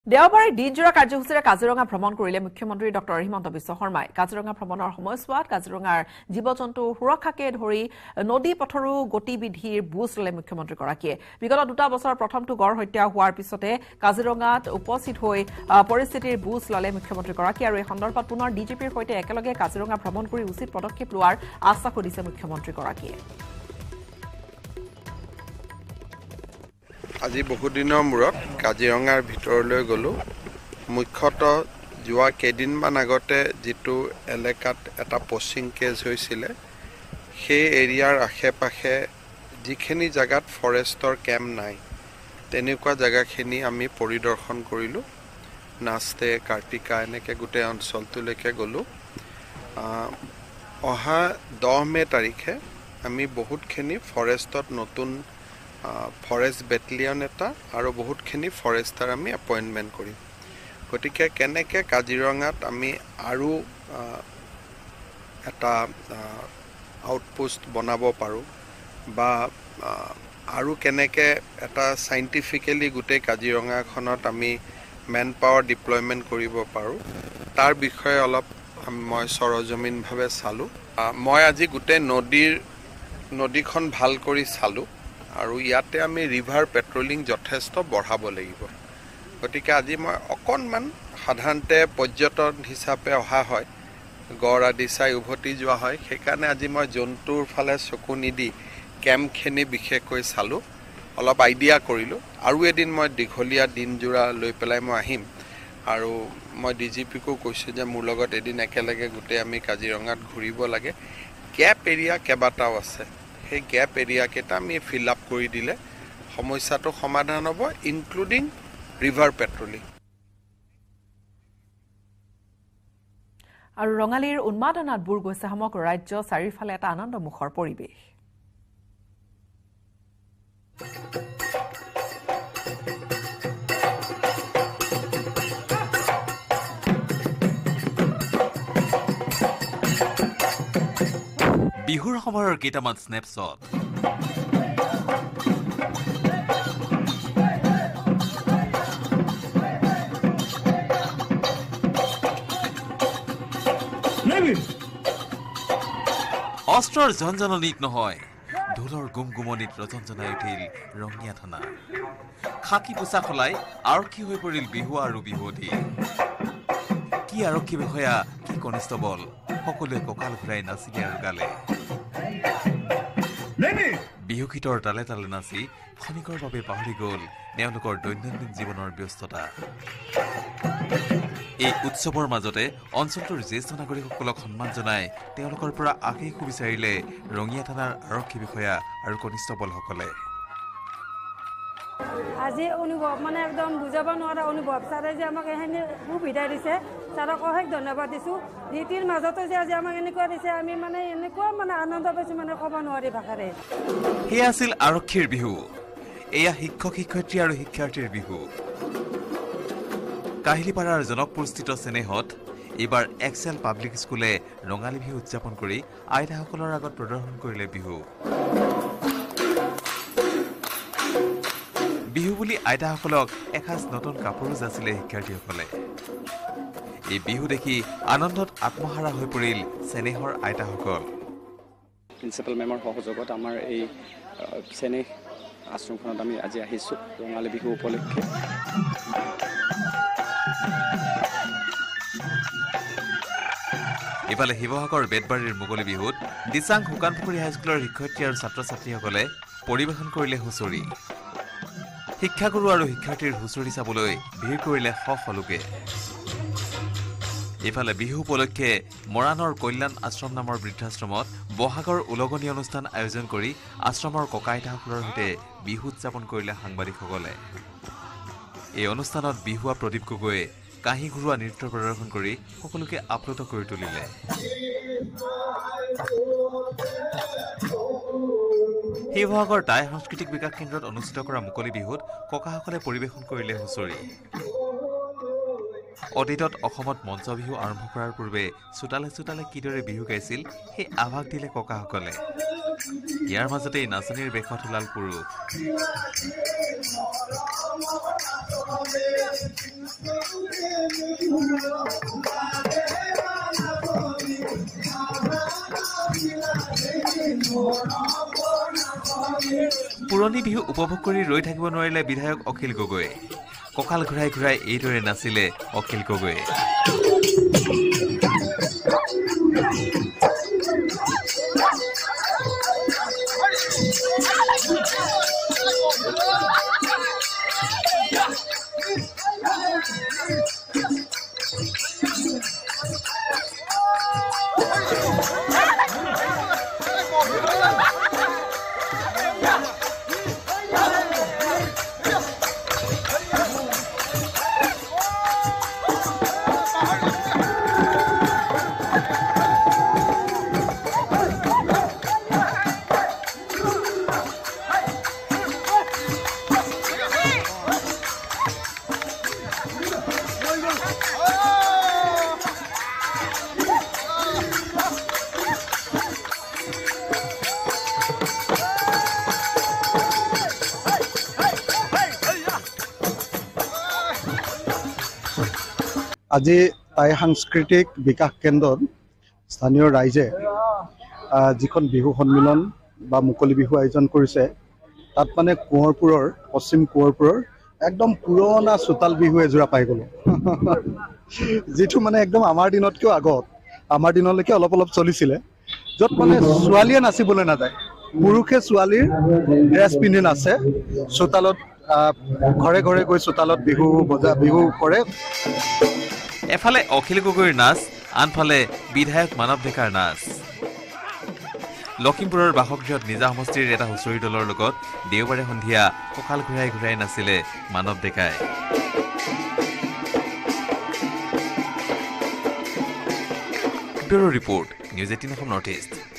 দেওবাৰে দিনজোৰা কাৰ্যসূচীৰে কাজিৰঙা ভ্ৰমণ কৰিলে মুখ্যমন্ত্ৰী ডক্টৰ হিমন্ত বিশ্ব শৰ্মাই কাজিৰঙা ভ্ৰমণৰ সময়ছোৱাত কাজিৰঙাৰ জীৱ-জন্তু সুৰক্ষাকে ধৰি নদী পথৰো গতিবিধিৰ বুজ ললে মুখ্যমন্ত্ৰীগৰাকীয়ে বিগত 2 বছৰ প্ৰথমটো গড় হত্যা হোৱাৰ পিছতে কাজিৰঙাত উপস্থিত হৈ পৰিস্থিতিৰ বুজ ললে মুখ্যমন্ত্ৰীগৰাকী আৰু এই সন্দৰ্ভত পুনৰ ডিজিপিৰ সৈতে একেলগে কাজিৰঙা ভ্ৰমণ কৰি উচিত পদক্ষেপ লোৱাৰ আশ্বাস দিছে মুখ্যমন্ত্ৰীগৰাকীয়ে আজি বহুদিনৰ মূৰত কাজিৰঙাৰ ভিতৰলৈ গলো মুখ্যতঃ যোৱা কেইদিনমান আগতে যেটো এলেকাত এটা পচিং কেছ হৈছিল সেই এৰিয়াৰ আশে-পাশে যিখিনি জাগাত ফৰেষ্টৰ কেম্প নাই তেনেকুৱা জাগাখিনি আমি পৰিদৰ্শন কৰিলো নাস্তে কাৰ্তিকা এনেকে গোটেই অঞ্চলটোলৈকে গলো অহা 10 মে তাৰিখে আমি বহুতখিনি ফৰেষ্টত নতুন ফৰেষ্ট বেটেলিয়ন এটা আৰু বহুতখিনি ফৰেষ্টাৰ আমি এপইন্টমেন্ট কৰিম গতিকে কেনেকে কাজিৰঙাত আমি আৰু এটা আউটপোষ্ট বনাব পাৰো বা আৰু কেনেকে এটা সাইন্টিফিক্যালি গোটেই কাজিৰঙাখনত আমি মেন পাৱাৰ ডিপ্লয়মেন্ট কৰিব পাৰো তাৰ বিষয়ে অলপ মই সৰজমিনভাৱে চালো মই আজি গোটেই নদীখন ভাল কৰি চালো আৰু ইয়াতে আমি ৰিভাৰ পেট্ৰলিং যথেষ্ট বঢ়াব লাগিব গতিকে আজি মই অকনমান সাধাৰণতে পৰ্যটন হিচাপে অহা হয় গড় আদি চাই উভতি যোৱা হয় সেইকাৰণে আজি মই জন্তুৰ ফালে চকু নিদি কেম্পখিনি বিশেষকৈ চালো অলপ আইডিয়া কৰিলো আৰু এদিন মই দীঘলীয়া দিনজোৰা লৈ পেলাই মই আহিম আৰু মই ডিজিপিকো কৈছো যে মোৰ লগত এদিন একেলগে গোটেই আমি কাজিৰঙাত ঘূৰিব লাগে গেপ এৰিয়া কেবাটাও আছে এই গ্যাপ এৰিয়া কেটা আমি ফিল আপ কৰি দিলে সমস্যাটো সমাধান হ'ব ইনক্লুডিং ৰিভাৰ পেট্ৰলিং আৰু ৰঙালীৰ উন্মাদনাত বুৰ গৈছে সমগ্ৰ ৰাজ্য চাৰিফালে এটা আনন্দমুখৰ পৰিৱেশ বিহুৰ সময়ৰ কেইটামান স্নেপশ্বট অস্ত্ৰৰ ঝনঝননিত নহয় ঢোলৰ গুমগুমনিত ৰজনজনাই উঠিল ৰঙিয়া থানা খাকি পোছাক সলাই আৰক্ষী হৈ পৰিল বিহু আৰু বিহুৱতী কি আৰক্ষী বিষয়া কি কনিষ্টবল সকলোৱে কঁকাল ঘূৰাই নাচিলে আৰু গালে বিহু গীতৰ তালে তালে নাচি ক্ষণিকৰ বাবে পাহৰি গ'ল তেওঁলোকৰ দৈনন্দিন জীৱনৰ ব্যস্ততা এই উৎসৱৰ মাজতে অঞ্চলটোৰ জ্যেষ্ঠ নাগৰিকসকলক সন্মান জনাই তেওঁলোকৰ পৰা আশীষ বিচাৰিলে ৰঙিয়া থানাৰ আৰক্ষী বিষয়া আৰু কনিষ্টবলসকলে আজি অনুভৱ মানে একদম বুজাব নোৱাৰা অনুভৱ ছাৰে যে আমাক এখিনি সুবিধা দিছে ছাৰক অশেষ ধন্যবাদ দিছোঁ নীতিৰ মাজতে যে আজি আমাক এনেকুৱা দিছে আমি মানে এনেকুৱা মানে আনন্দ পাইছোঁ মানে ক'ব নোৱাৰি ভাষাৰে সেয়া আছিল আৰক্ষীৰ বিহু এয়া শিক্ষক শিক্ষয়িত্ৰী আৰু শিক্ষাৰ্থীৰ বিহু কাহিলীপাৰাৰ জনকপুৰস্থিত চেনেহত এইবাৰ এক্সেল পাব্লিক স্কুলে ৰঙালী বিহু উদযাপন কৰি আইতাসকলৰ আগত প্ৰদৰ্শন কৰিলে বিহু বিহু বুলি আইতাসকলক এসাঁজ নতুন কাপোৰো যাচিলে শিক্ষাৰ্থীসকলে এই বিহু দেখি আনন্দত আত্মহাৰা হৈ পৰিল চেনেহৰ আইতাসকল প্ৰিন্সিপাল মেমৰ সহযোগত আমাৰ এই চেনেহ আশ্ৰমখনত আমি আজি আহিছোঁ ৰঙালী বিহু উপলক্ষে ইফালে শিৱসাগৰ বেতবাৰীৰ মুকলি বিহুত দিচাং শুকানপুখুৰী হাইস্কুলৰ শিক্ষয়িত্ৰী আৰু ছাত্ৰ ছাত্ৰীসকলে পৰিৱেশন কৰিলে হুঁচৰি শিক্ষাগুৰু আৰু শিক্ষাৰ্থীৰ হুঁচৰি চাবলৈ ভিৰ কৰিলে শ লোকে ইফালে বিহু উপলক্ষে মৰাণৰ কল্যাণ আশ্ৰম নামৰ বৃদ্ধাশ্ৰমত বহাগৰ উলগনি অনুষ্ঠান আয়োজন কৰি আশ্ৰমৰ ককা আইতাসকলৰ সৈতে বিহু উদযাপন কৰিলে সাংবাদিকসকলে এই অনুষ্ঠানত বিহুৱা প্ৰদীপ গগৈয়ে কাহি ঘূৰোৱা নৃত্য প্ৰদৰ্শন কৰি সকলোকে আপ্লুত কৰি তুলিলে শিৱসাগৰ টাই সাংস্কৃতিক বিকাশ কেন্দ্ৰত অনুষ্ঠিত কৰা মুকলি বিহুত ককাসকলে পৰিৱেশন কৰিলে হুঁচৰি অতীতত অসমত মঞ্চ বিহু আৰম্ভ কৰাৰ পূৰ্বে চোতালে চোতালে কিদৰে বিহু গাইছিল সেই আভাস দিলে ককাসকলে ইয়াৰ মাজতে নাচনীৰ বেশত ওলাল পুৰুষ পুৰণি বিহু উপভোগ কৰি ৰৈ থাকিব নোৱাৰিলে বিধায়ক অখিল গগৈ কঁকাল ঘূৰাই ঘূৰাই এইদৰে নাছিলে অখিল গগৈ আজি টাই সাংস্কৃতিক বিকাশ কেন্দ্ৰত স্থানীয় ৰাইজে যিখন বিহু সন্মিলন বা মুকলি বিহু আয়োজন কৰিছে তাত মানে কোঁৱৰপুৰৰ পশ্চিম কোঁৱৰপুৰৰ একদম পুৰণা চোতাল বিহু এজোৰা পাই গ'লো যিটো মানে একদম আমাৰ দিনতকৈও আগত আমাৰ দিনলৈকে অলপ অলপ চলিছিলে য'ত মানে ছোৱালীয়ে নাচিবলৈ নাযায় পুৰুষে ছোৱালীৰ ড্ৰেছ পিন্ধি নাচে চোতালত ঘৰে ঘৰে গৈ চোতালত বিহু কৰে এফালে অখিল গগৈৰ নাচ আনফালে বিধায়ক মানৱ ডেকাৰ নাচ লখিমপুৰৰ বাসগৃহত নিজা সমষ্টিৰ এটা হুঁচৰি দলৰ লগত দেওবাৰে সন্ধিয়া কঁকাল ঘূৰাই ঘূৰাই নাছিলে Manab Deka bureau report news 18 Assam north east